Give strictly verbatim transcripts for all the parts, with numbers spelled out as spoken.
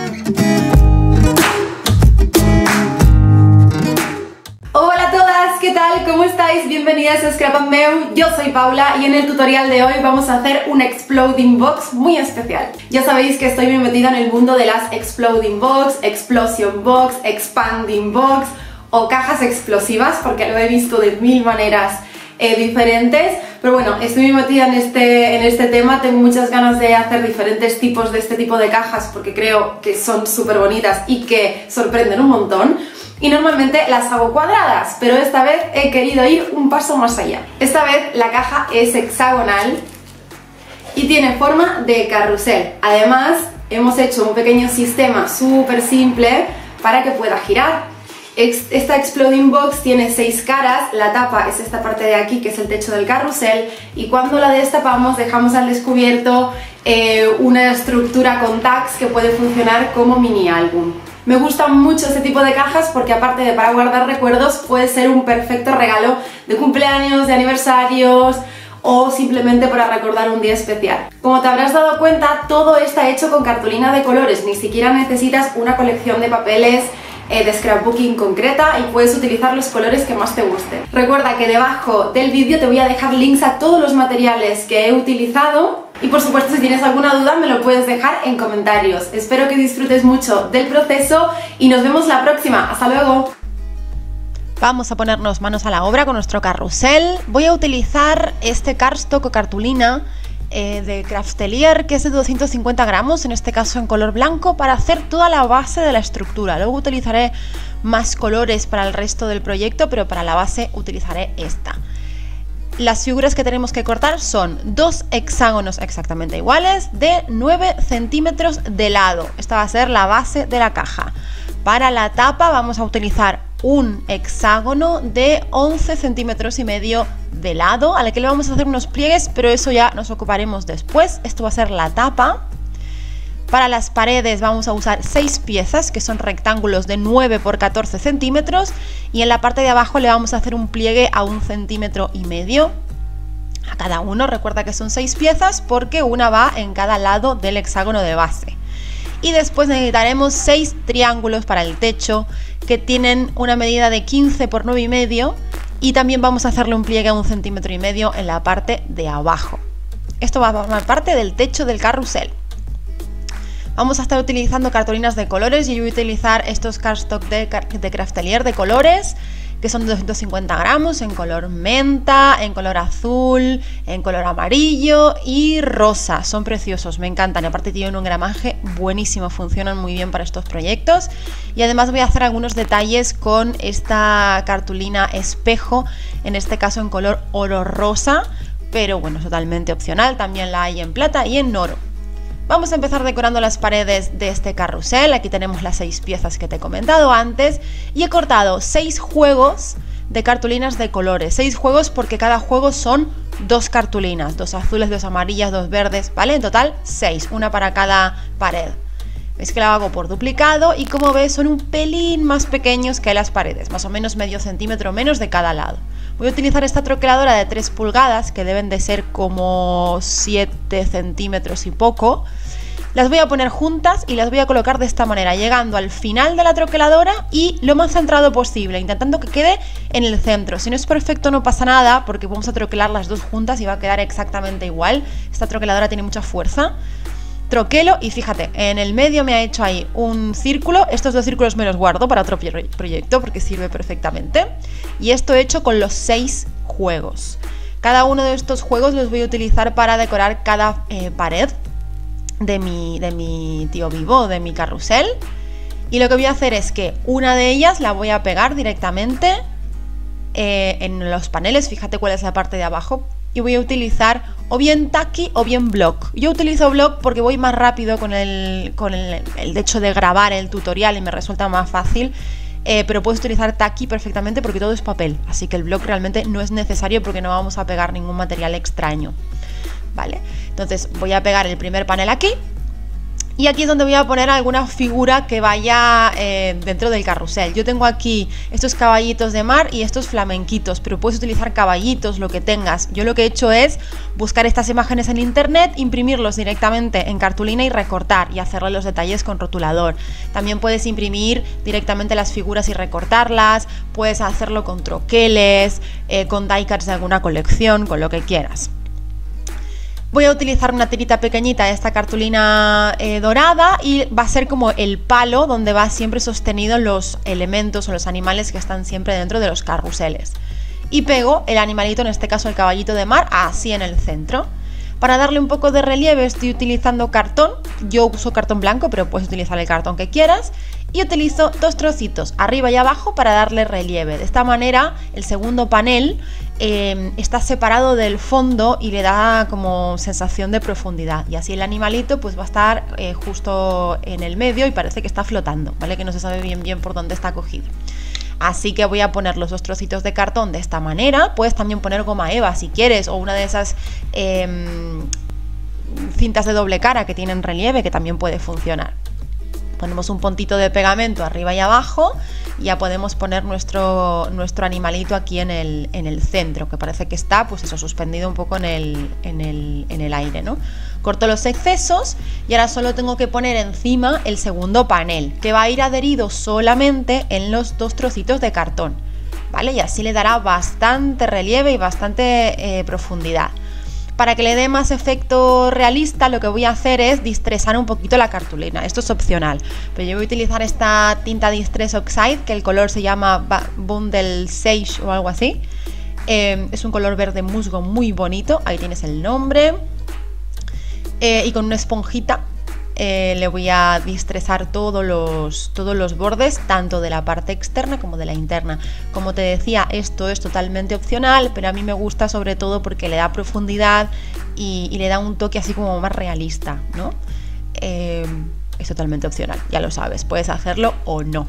Hola a todas, ¿qué tal? ¿Cómo estáis? Bienvenidas a Scrap and Meu, yo soy Paula y en el tutorial de hoy vamos a hacer un Exploding Box muy especial. Ya sabéis que estoy muy metida en el mundo de las Exploding Box, Explosion Box, Expanding Box o cajas explosivas, porque lo he visto de mil maneras eh, diferentes, pero bueno, estoy muy metida en este, en este tema, tengo muchas ganas de hacer diferentes tipos de este tipo de cajas porque creo que son súper bonitas y que sorprenden un montón. Y normalmente las hago cuadradas, pero esta vez he querido ir un paso más allá. Esta vez la caja es hexagonal y tiene forma de carrusel. Además, hemos hecho un pequeño sistema súper simple para que pueda girar. Esta Exploding Box tiene seis caras, la tapa es esta parte de aquí que es el techo del carrusel y cuando la destapamos dejamos al descubierto eh, una estructura con tags que puede funcionar como mini álbum. Me gusta mucho este tipo de cajas porque aparte de para guardar recuerdos puede ser un perfecto regalo de cumpleaños, de aniversarios o simplemente para recordar un día especial. Como te habrás dado cuenta, todo está hecho con cartulina de colores, ni siquiera necesitas una colección de papeles eh, de scrapbooking concreta y puedes utilizar los colores que más te gusten. Recuerda que debajo del vídeo te voy a dejar links a todos los materiales que he utilizado. Y por supuesto, si tienes alguna duda me lo puedes dejar en comentarios. Espero que disfrutes mucho del proceso y nos vemos la próxima. ¡Hasta luego! Vamos a ponernos manos a la obra con nuestro carrusel. Voy a utilizar este cardstock o cartulina eh, de Craftelier, que es de doscientos cincuenta gramos, en este caso en color blanco, para hacer toda la base de la estructura. Luego utilizaré más colores para el resto del proyecto, pero para la base utilizaré esta. Las figuras que tenemos que cortar son dos hexágonos exactamente iguales de nueve centímetros de lado. Esta va a ser la base de la caja. Para la tapa vamos a utilizar un hexágono de once centímetros y medio de lado, al que le vamos a hacer unos pliegues, pero eso ya nos ocuparemos después. Esto va a ser la tapa. Para las paredes vamos a usar seis piezas que son rectángulos de nueve por catorce centímetros y en la parte de abajo le vamos a hacer un pliegue a un centímetro y medio a cada uno. Recuerda que son seis piezas porque una va en cada lado del hexágono de base. Y después necesitaremos seis triángulos para el techo que tienen una medida de quince por nueve y medio y también vamos a hacerle un pliegue a un centímetro y medio en la parte de abajo. Esto va a formar parte del techo del carrusel. Vamos a estar utilizando cartulinas de colores y yo voy a utilizar estos cardstock de, de Craftelier de colores que son de doscientos cincuenta gramos en color menta, en color azul, en color amarillo y rosa. Son preciosos, me encantan y aparte tienen un gramaje buenísimo, funcionan muy bien para estos proyectos. Y además voy a hacer algunos detalles con esta cartulina espejo, en este caso en color oro rosa, pero bueno, es totalmente opcional, también la hay en plata y en oro. Vamos a empezar decorando las paredes de este carrusel. Aquí tenemos las seis piezas que te he comentado antes y he cortado seis juegos de cartulinas de colores. Seis juegos porque cada juego son dos cartulinas, dos azules, dos amarillas, dos verdes, ¿vale? En total seis, una para cada pared. Veis que la hago por duplicado y como ves son un pelín más pequeños que las paredes, más o menos medio centímetro menos de cada lado. Voy a utilizar esta troqueladora de tres pulgadas, que deben de ser como siete centímetros y poco. Las voy a poner juntas y las voy a colocar de esta manera, llegando al final de la troqueladora y lo más centrado posible, intentando que quede en el centro. Si no es perfecto no pasa nada, porque vamos a troquelar las dos juntas y va a quedar exactamente igual. Esta troqueladora tiene mucha fuerza. Troquelo y fíjate, en el medio me ha hecho ahí un círculo. Estos dos círculos me los guardo para otro proyecto porque sirve perfectamente. Y esto he hecho con los seis juegos. Cada uno de estos juegos los voy a utilizar para decorar cada eh, pared de mi, de mi tío vivo, de mi carrusel. Y lo que voy a hacer es que una de ellas la voy a pegar directamente eh, en los paneles. Fíjate cuál es la parte de abajo. Y voy a utilizar o bien tacky o bien block. Yo utilizo block porque voy más rápido con el, con el, el hecho de grabar el tutorial y me resulta más fácil. Eh, pero puedes utilizar tacky perfectamente porque todo es papel. Así que el block realmente no es necesario porque no vamos a pegar ningún material extraño. Vale, entonces voy a pegar el primer panel aquí. Y aquí es donde voy a poner alguna figura que vaya eh, dentro del carrusel. Yo tengo aquí estos caballitos de mar y estos flamenquitos, pero puedes utilizar caballitos, lo que tengas. Yo lo que he hecho es buscar estas imágenes en internet, imprimirlos directamente en cartulina y recortar y hacerle los detalles con rotulador. También puedes imprimir directamente las figuras y recortarlas, puedes hacerlo con troqueles, eh, con die cuts de alguna colección, con lo que quieras. Voy a utilizar una tirita pequeñita de esta cartulina eh, dorada y va a ser como el palo donde va siempre sostenido los elementos o los animales que están siempre dentro de los carruseles. Y pego el animalito, en este caso el caballito de mar, así en el centro. Para darle un poco de relieve estoy utilizando cartón. Yo uso cartón blanco, pero puedes utilizar el cartón que quieras. Y utilizo dos trocitos, arriba y abajo, para darle relieve. De esta manera el segundo panel eh, está separado del fondo y le da como sensación de profundidad. Y así el animalito pues va a estar eh, justo en el medio y parece que está flotando, ¿vale? Que no se sabe bien bien por dónde está cogido. Así que voy a poner los dos trocitos de cartón de esta manera. Puedes también poner goma eva si quieres, o una de esas eh, cintas de doble cara que tienen relieve, que también puede funcionar. Ponemos un puntito de pegamento arriba y abajo y ya podemos poner nuestro, nuestro animalito aquí en el, en el centro, que parece que está pues eso, suspendido un poco en el, en el, en el aire, ¿no? Corto los excesos y ahora solo tengo que poner encima el segundo panel, que va a ir adherido solamente en los dos trocitos de cartón, ¿vale? Y así le dará bastante relieve y bastante eh, profundidad. Para que le dé más efecto realista, lo que voy a hacer es distresar un poquito la cartulina. Esto es opcional, pero yo voy a utilizar esta tinta Distress Oxide, que el color se llama Bundle Sage o algo así. Eh, es un color verde musgo muy bonito, ahí tienes el nombre. Eh, y con una esponjita eh, le voy a distresar todos los, todos los bordes, tanto de la parte externa como de la interna. Como te decía, esto es totalmente opcional, pero a mí me gusta sobre todo porque le da profundidad y, y le da un toque así como más realista, ¿no? Eh, es totalmente opcional, ya lo sabes, puedes hacerlo o no.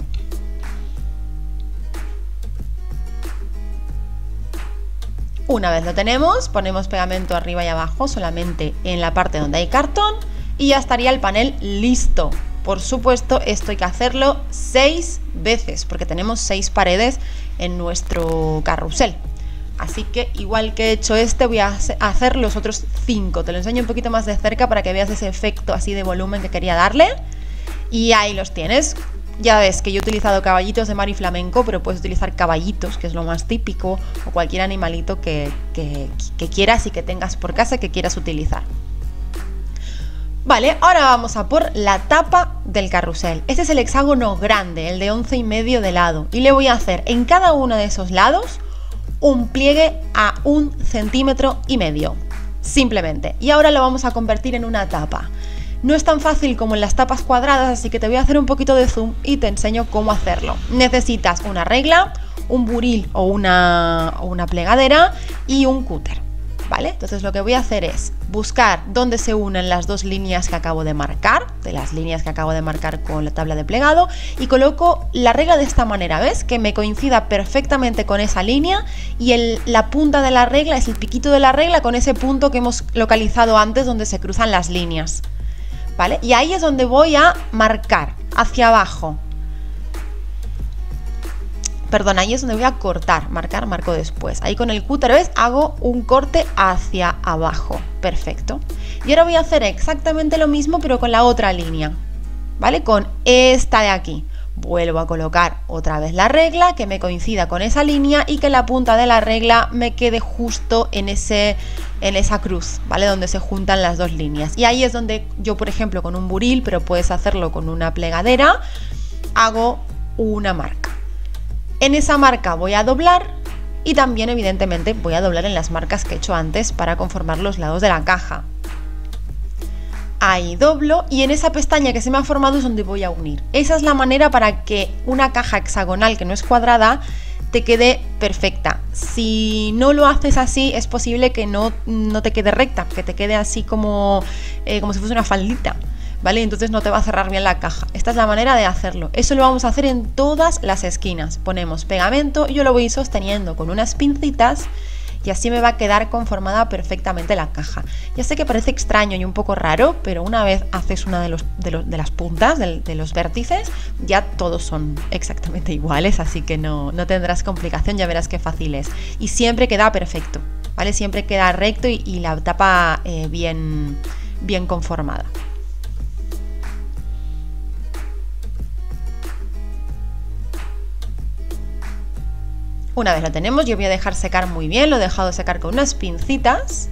Una vez lo tenemos, ponemos pegamento arriba y abajo, solamente en la parte donde hay cartón, y ya estaría el panel listo. Por supuesto, esto hay que hacerlo seis veces, porque tenemos seis paredes en nuestro carrusel. Así que, igual que he hecho este, voy a hacer los otros cinco. Te lo enseño un poquito más de cerca para que veas ese efecto así de volumen que quería darle. Y ahí los tienes. Ya ves que yo he utilizado caballitos de mar y flamenco, pero puedes utilizar caballitos, que es lo más típico, o cualquier animalito que, que, que quieras y que tengas por casa que quieras utilizar. Vale, ahora vamos a por la tapa del carrusel. Este es el hexágono grande, el de once y medio de lado, y le voy a hacer en cada uno de esos lados un pliegue a un centímetro y medio, simplemente. Y ahora lo vamos a convertir en una tapa. No es tan fácil como en las tapas cuadradas, así que te voy a hacer un poquito de zoom y te enseño cómo hacerlo. Necesitas una regla, un buril o una, o una plegadera y un cúter, ¿vale? Entonces lo que voy a hacer es buscar dónde se unen las dos líneas que acabo de marcar, de las líneas que acabo de marcar con la tabla de plegado, y coloco la regla de esta manera, ¿ves? Que me coincida perfectamente con esa línea, y el, la punta de la regla es el piquito de la regla con ese punto que hemos localizado antes donde se cruzan las líneas. ¿Vale? Y ahí es donde voy a marcar hacia abajo. Perdón, ahí es donde voy a cortar, marcar, marco después. Ahí con el cúter, ¿ves? Hago un corte hacia abajo. Perfecto. Y ahora voy a hacer exactamente lo mismo, pero con la otra línea, ¿vale? Con esta de aquí. Vuelvo a colocar otra vez la regla, que me coincida con esa línea y que la punta de la regla me quede justo en, ese, en esa cruz, ¿vale? Donde se juntan las dos líneas. Y ahí es donde yo, por ejemplo, con un buril, pero puedes hacerlo con una plegadera, hago una marca. En esa marca voy a doblar y también, evidentemente, voy a doblar en las marcas que he hecho antes para conformar los lados de la caja. Ahí doblo y en esa pestaña que se me ha formado es donde voy a unir. Esa es la manera para que una caja hexagonal que no es cuadrada te quede perfecta. Si no lo haces así, es posible que no, no te quede recta, que te quede así como, eh, como si fuese una faldita, ¿vale? Entonces no te va a cerrar bien la caja. Esta es la manera de hacerlo. Eso lo vamos a hacer en todas las esquinas. Ponemos pegamento y yo lo voy sosteniendo con unas pincitas y así me va a quedar conformada perfectamente la caja. Ya sé que parece extraño y un poco raro, pero una vez haces una de, los, de, los, de las puntas, de, de los vértices, ya todos son exactamente iguales, así que no, no tendrás complicación, ya verás qué fácil es. Y siempre queda perfecto, ¿vale? Siempre queda recto y, y la tapa eh, bien, bien conformada. Una vez lo tenemos, yo voy a dejar secar muy bien, lo he dejado secar con unas pincitas.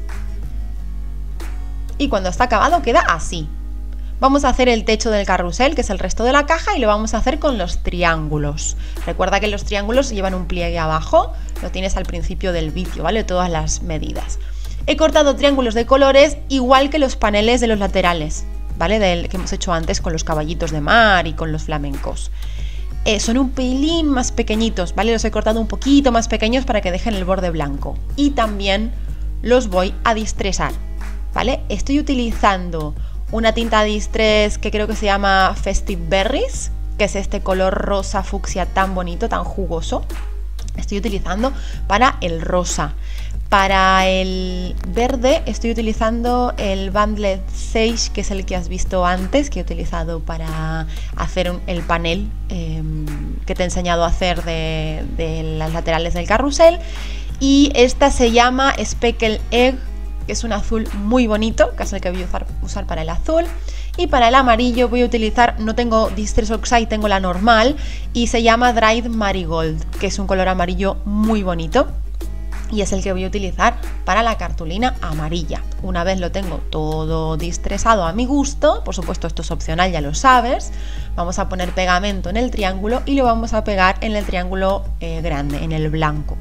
Y cuando está acabado queda así. Vamos a hacer el techo del carrusel, que es el resto de la caja, y lo vamos a hacer con los triángulos. Recuerda que los triángulos llevan un pliegue abajo, lo tienes al principio del vídeo, ¿vale? Todas las medidas. He cortado triángulos de colores igual que los paneles de los laterales, ¿vale? Del que hemos hecho antes con los caballitos de mar y con los flamencos. Eh, son un pelín más pequeñitos, ¿vale? Los he cortado un poquito más pequeños para que dejen el borde blanco. Y también los voy a distresar, ¿vale? Estoy utilizando una tinta distress que creo que se llama Festive Berries, que es este color rosa fucsia tan bonito, tan jugoso. Estoy utilizando para el rosa. Para el verde estoy utilizando el Banded Sage, que es el que has visto antes, que he utilizado para hacer un, el panel eh, que te he enseñado a hacer de, de las laterales del carrusel. Y esta se llama Speckle Egg, que es un azul muy bonito, que es el que voy a usar, usar para el azul. Y para el amarillo voy a utilizar, no tengo Distress Oxide, tengo la normal, y se llama Dried Marigold, que es un color amarillo muy bonito. Y es el que voy a utilizar para la cartulina amarilla. Una vez lo tengo todo distresado a mi gusto, por supuesto esto es opcional, ya lo sabes, vamos a poner pegamento en el triángulo y lo vamos a pegar en el triángulo eh, grande, en el blanco.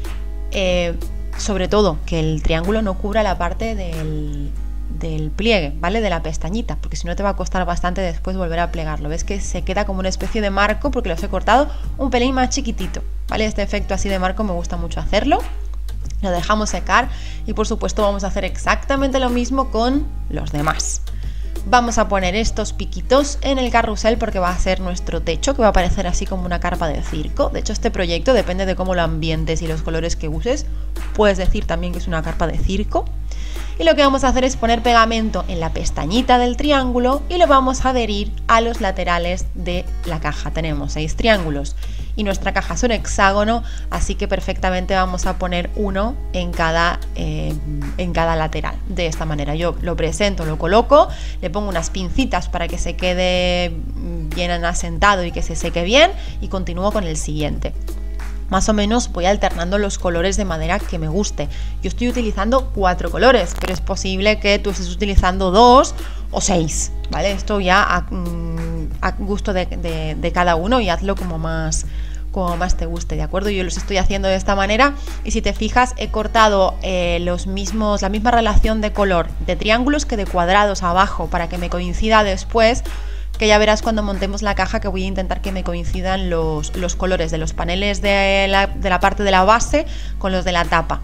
Eh, sobre todo que el triángulo no cubra la parte del, del pliegue, ¿vale? De la pestañita, porque si no te va a costar bastante después volver a plegarlo. Ves que se queda como una especie de marco porque los he cortado un pelín más chiquitito, ¿vale? Este efecto así de marco me gusta mucho hacerlo. Lo dejamos secar y por supuesto vamos a hacer exactamente lo mismo con los demás. Vamos a poner estos piquitos en el carrusel porque va a ser nuestro techo, que va a parecer así como una carpa de circo. De hecho, este proyecto depende de cómo lo ambientes y los colores que uses. Puedes decir también que es una carpa de circo. Y lo que vamos a hacer es poner pegamento en la pestañita del triángulo y lo vamos a adherir a los laterales de la caja. Tenemos seis triángulos y nuestra caja es un hexágono, así que perfectamente vamos a poner uno en cada, eh, en cada lateral. De esta manera yo lo presento, lo coloco, le pongo unas pincitas para que se quede bien asentado y que se seque bien y continúo con el siguiente. Más o menos voy alternando los colores de madera que me guste. Yo estoy utilizando cuatro colores, pero es posible que tú estés utilizando dos o seis, ¿vale? Esto ya a, a gusto de, de, de cada uno y hazlo como más, como más te guste, ¿de acuerdo? Yo los estoy haciendo de esta manera y si te fijas he cortado eh, los mismos, la misma relación de color de triángulos que de cuadrados abajo para que me coincida después, que ya verás cuando montemos la caja que voy a intentar que me coincidan los, los colores de los paneles de la, de la parte de la base con los de la tapa.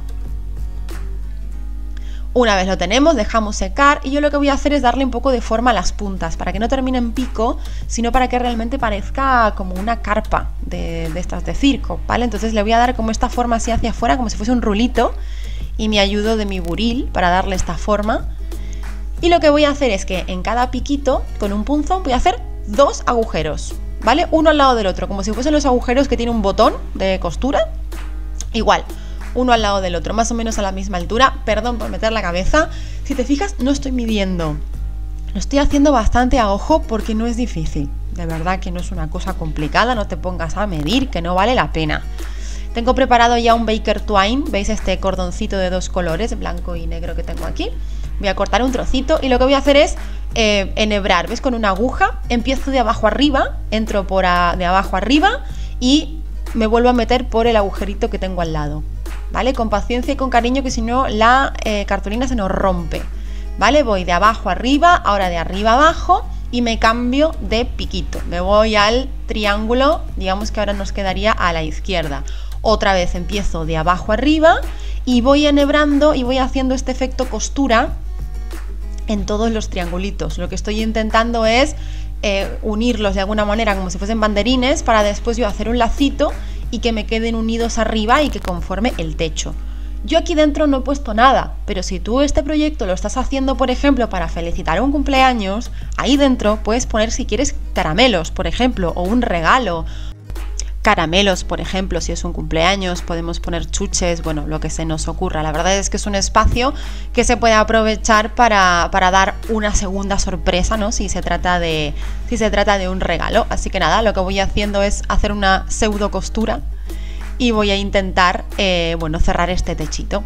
Una vez lo tenemos, dejamos secar y yo lo que voy a hacer es darle un poco de forma a las puntas para que no termine en pico, sino para que realmente parezca como una carpa de, de estas de circo, ¿vale? Entonces le voy a dar como esta forma así hacia afuera, como si fuese un rulito, y me ayudo de mi buril para darle esta forma. Y lo que voy a hacer es que en cada piquito, con un punzón, voy a hacer dos agujeros, ¿vale? Uno al lado del otro, como si fuesen los agujeros que tiene un botón de costura. Igual, uno al lado del otro, más o menos a la misma altura. Perdón por meter la cabeza. Si te fijas, no estoy midiendo. Lo estoy haciendo bastante a ojo porque no es difícil. De verdad que no es una cosa complicada, no te pongas a medir, que no vale la pena. Tengo preparado ya un Baker Twine, ¿veis este cordoncito de dos colores, blanco y negro que tengo aquí? Voy a cortar un trocito y lo que voy a hacer es eh, enhebrar, ¿ves? Con una aguja, empiezo de abajo arriba, entro por a, de abajo arriba y me vuelvo a meter por el agujerito que tengo al lado, ¿vale? Con paciencia y con cariño, que si no la eh, cartulina se nos rompe, ¿vale? Voy de abajo arriba, ahora de arriba abajo y me cambio de piquito, me voy al triángulo, digamos que ahora nos quedaría a la izquierda. Otra vez empiezo de abajo arriba y voy enhebrando y voy haciendo este efecto costura en todos los triangulitos. Lo que estoy intentando es eh, unirlos de alguna manera como si fuesen banderines para después yo hacer un lacito y que me queden unidos arriba y que conforme el techo. Yo aquí dentro no he puesto nada, pero si tú este proyecto lo estás haciendo, por ejemplo, para felicitar un cumpleaños, ahí dentro puedes poner si quieres caramelos, por ejemplo, o un regalo. Caramelos, por ejemplo, si es un cumpleaños, podemos poner chuches, bueno, lo que se nos ocurra. La verdad es que es un espacio que se puede aprovechar para, para dar una segunda sorpresa, ¿no? Si se trata de, si se trata de un regalo. Así que nada, lo que voy haciendo es hacer una pseudo costura y voy a intentar, eh, bueno, cerrar este techito.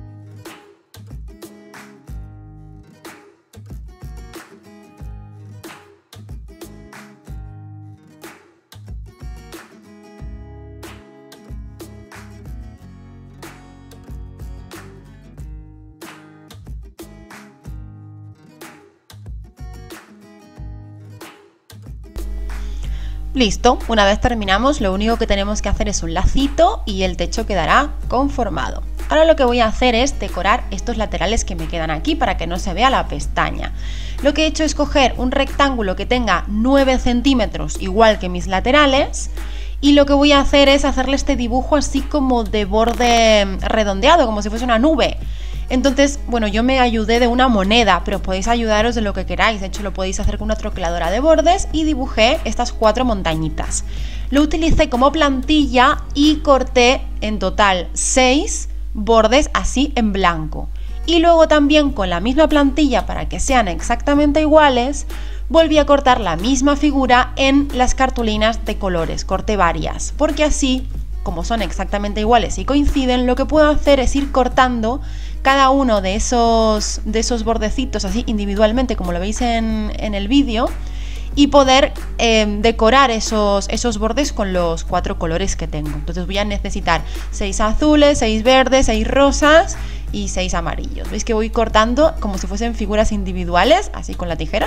Listo, una vez terminamos, lo único que tenemos que hacer es un lacito y el techo quedará conformado. Ahora lo que voy a hacer es decorar estos laterales que me quedan aquí para que no se vea la pestaña. Lo que he hecho es coger un rectángulo que tenga nueve centímetros, igual que mis laterales, y lo que voy a hacer es hacerle este dibujo así como de borde redondeado, como si fuese una nube. Entonces, bueno, yo me ayudé de una moneda, pero podéis ayudaros de lo que queráis. De hecho, lo podéis hacer con una troqueladora de bordes y dibujé estas cuatro montañitas. Lo utilicé como plantilla y corté en total seis bordes así en blanco. Y luego también con la misma plantilla, para que sean exactamente iguales, volví a cortar la misma figura en las cartulinas de colores. Corté varias, porque así, como son exactamente iguales y coinciden, lo que puedo hacer es ir cortando cada uno de esos, de esos bordecitos así individualmente, como lo veis en, en el vídeo, y poder eh, decorar esos, esos bordes con los cuatro colores que tengo. Entonces voy a necesitar seis azules, seis verdes, seis rosas y seis amarillos. Veis que voy cortando como si fuesen figuras individuales, así con la tijera.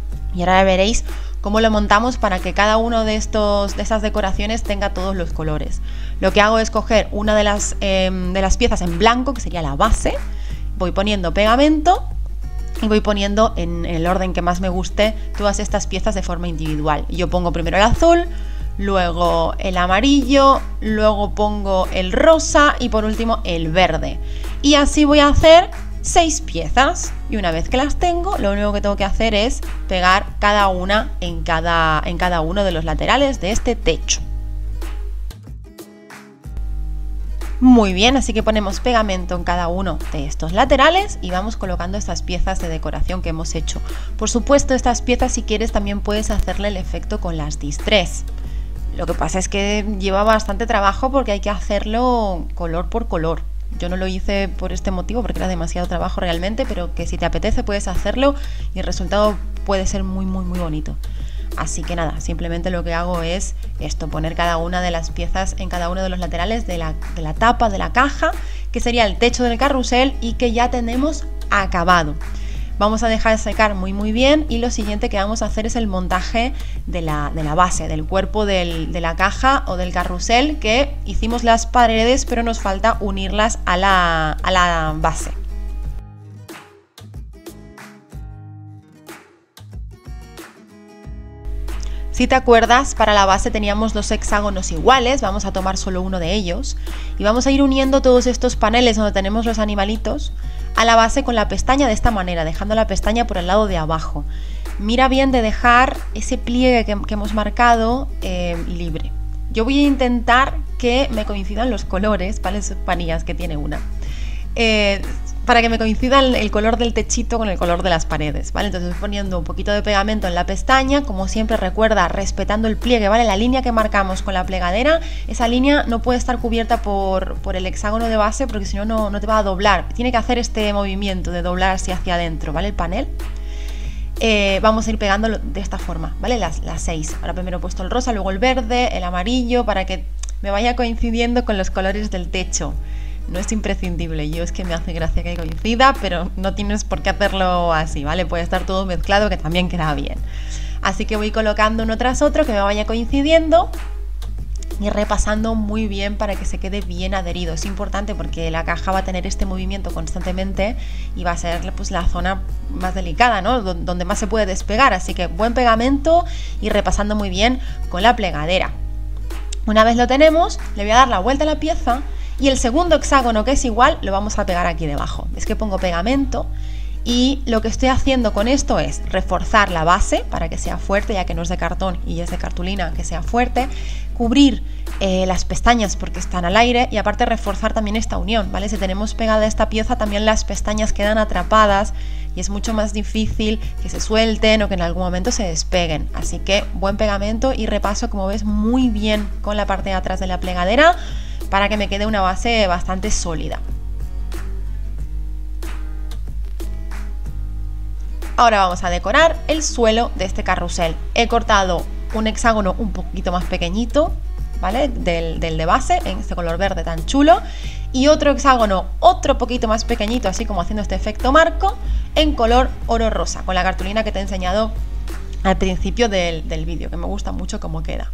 Y ahora veréis cómo lo montamos para que cada uno de, estos, de estas decoraciones tenga todos los colores. Lo que hago es coger una de las, eh, de las piezas en blanco, que sería la base, voy poniendo pegamento y voy poniendo en, en el orden que más me guste todas estas piezas de forma individual. Yo pongo primero el azul, luego el amarillo, luego pongo el rosa y por último el verde. Y así voy a hacer seis piezas, y una vez que las tengo, lo único que tengo que hacer es pegar cada una en cada, en cada uno de los laterales de este techo. Muy bien, así que ponemos pegamento en cada uno de estos laterales y vamos colocando estas piezas de decoración que hemos hecho. Por supuesto, estas piezas, si quieres, también puedes hacerle el efecto con las distress. Lo que pasa es que lleva bastante trabajo porque hay que hacerlo color por color. Yo no lo hice por este motivo porque era demasiado trabajo realmente, pero que si te apetece puedes hacerlo y el resultado puede ser muy muy muy bonito. Así que nada, simplemente lo que hago es esto, poner cada una de las piezas en cada uno de los laterales de la, de la tapa de la caja, que sería el techo del carrusel y que ya tenemos acabado. Vamos a dejar secar muy muy bien y lo siguiente que vamos a hacer es el montaje de la, de la base, del cuerpo del, de la caja o del carrusel, que hicimos las paredes pero nos falta unirlas a la, a la base. Si te acuerdas, para la base teníamos dos hexágonos iguales, vamos a tomar solo uno de ellos y vamos a ir uniendo todos estos paneles donde tenemos los animalitos a la base con la pestaña de esta manera, dejando la pestaña por el lado de abajo. Mira bien de dejar ese pliegue que, que hemos marcado eh, libre. Yo voy a intentar que me coincidan los colores, ¿vale? Esas panillas que tiene una. Eh, para que me coincidan el color del techito con el color de las paredes, ¿vale? Entonces voy poniendo un poquito de pegamento en la pestaña, como siempre recuerda, respetando el pliegue, ¿vale? La línea que marcamos con la plegadera, esa línea no puede estar cubierta por, por el hexágono de base porque si no, no no te va a doblar. Tiene que hacer este movimiento de doblar así hacia adentro, ¿vale? El panel. Eh, vamos a ir pegándolo de esta forma, ¿vale? Las, las seis. Ahora primero he puesto el rosa, luego el verde, el amarillo, para que me vaya coincidiendo con los colores del techo. No es imprescindible, yo es que me hace gracia que coincida, pero no tienes por qué hacerlo así, ¿vale? Puede estar todo mezclado que también queda bien. Así que voy colocando uno tras otro que me vaya coincidiendo y repasando muy bien para que se quede bien adherido. Es importante porque la caja va a tener este movimiento constantemente y va a ser pues la zona más delicada, ¿no? Donde más se puede despegar, así que buen pegamento y repasando muy bien con la plegadera. Una vez lo tenemos, le voy a dar la vuelta a la pieza Y el segundo hexágono, que es igual, lo vamos a pegar aquí debajo. Es que pongo pegamento y lo que estoy haciendo con esto es reforzar la base para que sea fuerte, ya que no es de cartón y es de cartulina, que sea fuerte, cubrir eh, las pestañas porque están al aire y aparte reforzar también esta unión, ¿vale? Si tenemos pegada esta pieza, también las pestañas quedan atrapadas y es mucho más difícil que se suelten o que en algún momento se despeguen. Así que buen pegamento y repaso, como ves, muy bien con la parte de atrás de la plegadera para que me quede una base bastante sólida. Ahora vamos a decorar el suelo de este carrusel. He cortado un hexágono un poquito más pequeñito, ¿vale? Del, del de base, en este color verde tan chulo. Y otro hexágono, otro poquito más pequeñito, así como haciendo este efecto marco, en color oro rosa, con la cartulina que te he enseñado al principio del, del vídeo, que me gusta mucho cómo queda.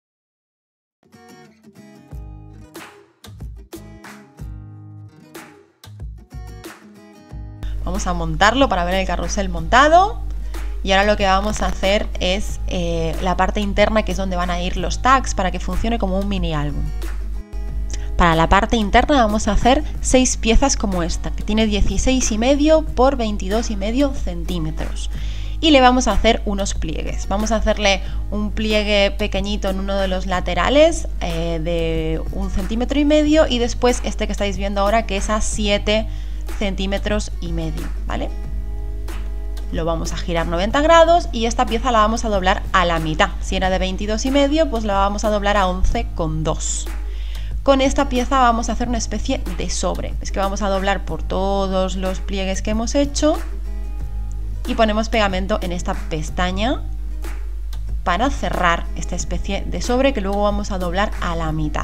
Vamos a montarlo para ver el carrusel montado. Y ahora lo que vamos a hacer es eh, la parte interna, que es donde van a ir los tags para que funcione como un mini álbum. Para la parte interna vamos a hacer seis piezas como esta, que tiene dieciséis y medio por veintidós y medio centímetros. Y le vamos a hacer unos pliegues. Vamos a hacerle un pliegue pequeñito en uno de los laterales eh, de un centímetro y medio y después este que estáis viendo ahora, que es a siete centímetros y medio, ¿vale? Lo vamos a girar noventa grados y esta pieza la vamos a doblar a la mitad. Si era de veintidós y medio, pues la vamos a doblar a once coma dos. Con esta pieza vamos a hacer una especie de sobre. Es que vamos a doblar por todos los pliegues que hemos hecho y ponemos pegamento en esta pestaña para cerrar esta especie de sobre que luego vamos a doblar a la mitad.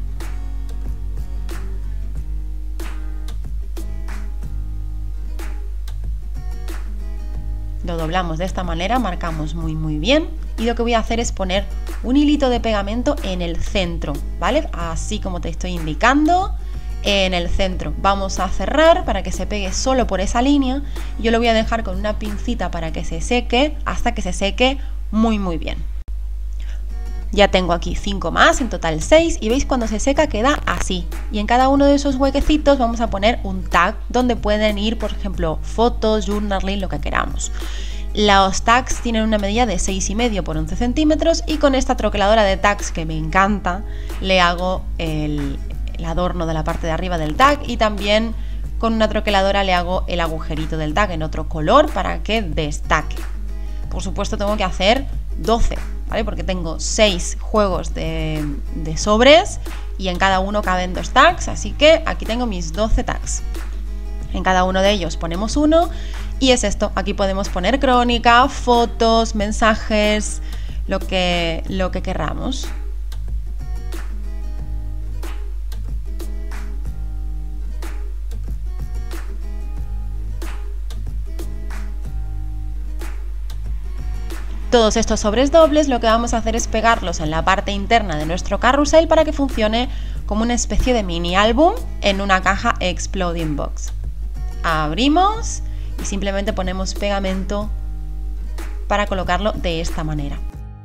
Lo doblamos de esta manera, marcamos muy muy bien y lo que voy a hacer es poner un hilito de pegamento en el centro, ¿vale? Así como te estoy indicando, en el centro. Vamos a cerrar para que se pegue solo por esa línea y yo lo voy a dejar con una pincita para que se seque hasta que se seque muy muy bien. Ya tengo aquí cinco más, en total seis, y veis cuando se seca queda así. Y en cada uno de esos huequecitos vamos a poner un tag donde pueden ir, por ejemplo, fotos, journaling, lo que queramos. Los tags tienen una medida de seis y medio por once centímetros y con esta troqueladora de tags que me encanta le hago el, el adorno de la parte de arriba del tag y también con una troqueladora le hago el agujerito del tag en otro color para que destaque. Por supuesto tengo que hacer doce, ¿vale? Porque tengo seis juegos de, de sobres y en cada uno caben dos tags, así que aquí tengo mis doce tags. En cada uno de ellos ponemos uno y es esto, aquí podemos poner crónica, fotos, mensajes, lo que, lo que querramos. Todos estos sobres dobles lo que vamos a hacer es pegarlos en la parte interna de nuestro carrusel para que funcione como una especie de mini álbum en una caja Exploding Box. Abrimos y simplemente ponemos pegamento para colocarlo de esta manera.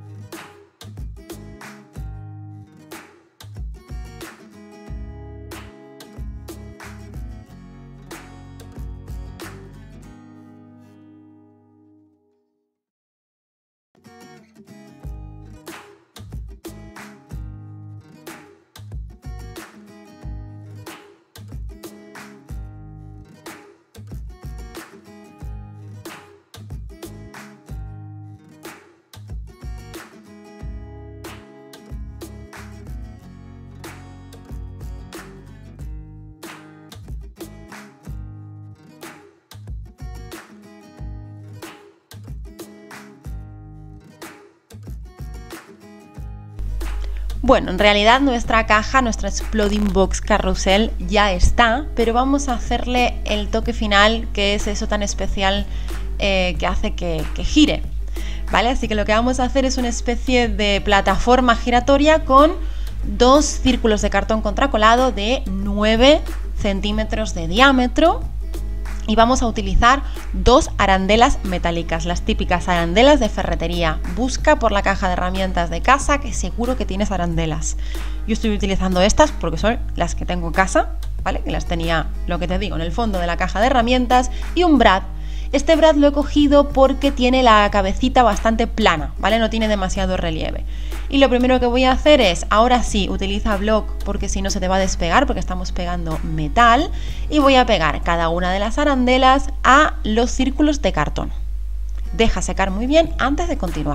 Bueno, en realidad nuestra caja, nuestra Exploding Box Carrusel ya está, pero vamos a hacerle el toque final, que es eso tan especial eh, que hace que, que gire, ¿vale? Así que lo que vamos a hacer es una especie de plataforma giratoria con dos círculos de cartón contracolado de nueve centímetros de diámetro Y vamos a utilizar dos arandelas metálicas, las típicas arandelas de ferretería. Busca por la caja de herramientas de casa, que seguro que tienes arandelas. Yo estoy utilizando estas porque son las que tengo en casa, ¿vale? Que las tenía, lo que te digo, en el fondo de la caja de herramientas. Y un brad. Este brad lo he cogido porque tiene la cabecita bastante plana, ¿vale? No tiene demasiado relieve. Y lo primero que voy a hacer es, ahora sí, utiliza block porque si no se te va a despegar porque estamos pegando metal. Y voy a pegar cada una de las arandelas a los círculos de cartón. Deja secar muy bien antes de continuar.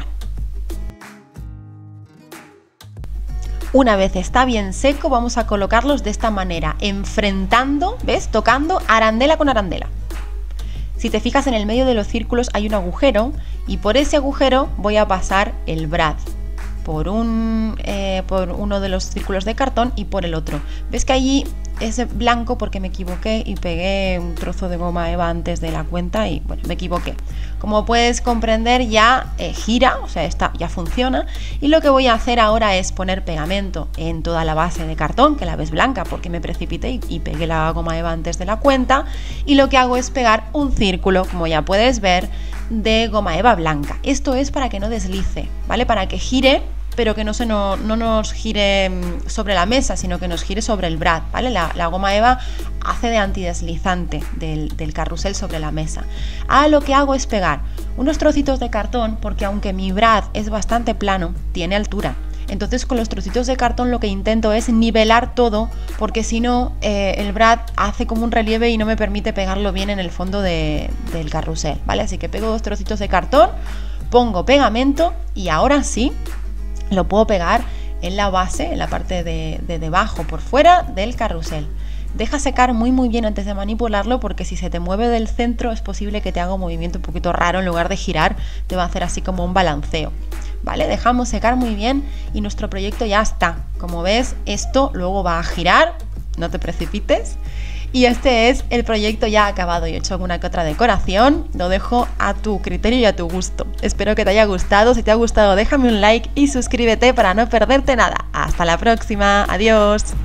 Una vez está bien seco, vamos a colocarlos de esta manera, enfrentando, ¿ves? Tocando arandela con arandela. Si te fijas, en el medio de los círculos hay un agujero y por ese agujero voy a pasar el brad. Por, un, eh, por uno de los círculos de cartón y por el otro. ¿Ves que allí es blanco porque me equivoqué y pegué un trozo de goma eva antes de la cuenta y bueno, me equivoqué? Como puedes comprender, ya eh, gira, o sea, está, ya funciona. Y lo que voy a hacer ahora es poner pegamento en toda la base de cartón, que la ves blanca porque me precipité y, y pegué la goma eva antes de la cuenta. Y lo que hago es pegar un círculo, como ya puedes ver, de goma eva blanca. Esto es para que no deslice, ¿vale? Para que gire, pero que no, se no, no nos gire sobre la mesa, sino que nos gire sobre el brad, ¿vale? La, la goma eva hace de antideslizante del, del carrusel sobre la mesa. Ahora lo que hago es pegar unos trocitos de cartón, porque aunque mi brad es bastante plano, tiene altura. Entonces con los trocitos de cartón lo que intento es nivelar todo, porque si no eh, el brad hace como un relieve y no me permite pegarlo bien en el fondo de, del carrusel, ¿vale? Así que pego dos trocitos de cartón, pongo pegamento y ahora sí lo puedo pegar en la base, en la parte de, de debajo, por fuera del carrusel. Deja secar muy muy bien antes de manipularlo, porque si se te mueve del centro es posible que te haga un movimiento un poquito raro. En lugar de girar te va a hacer así como un balanceo, ¿vale? Dejamos secar muy bien y nuestro proyecto ya está. Como ves, esto luego va a girar, no te precipites. Y este es el proyecto ya acabado. Yo he hecho alguna que otra decoración, lo dejo a tu criterio y a tu gusto. Espero que te haya gustado. Si te ha gustado, déjame un like y suscríbete para no perderte nada. Hasta la próxima, adiós.